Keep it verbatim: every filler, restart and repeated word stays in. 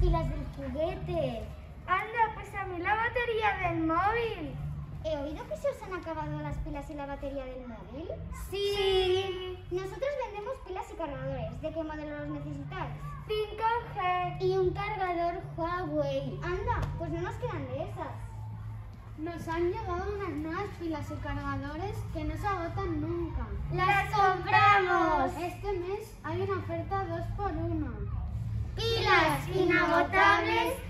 pilas del juguete. Anda, pues a mí la batería del móvil. He oído que se os han acabado las pilas y la batería del móvil. Sí. Nosotros vendemos pilas y cargadores. ¿De qué modelo los necesitáis? cinco G. Y un cargador Huawei. Anda, pues no nos quedan de esas. Nos han llegado unas nuevas pilas y cargadores que no se agotan nunca. ¡Las compramos! Este mes hay una oferta dos por uno. Pilas inagotables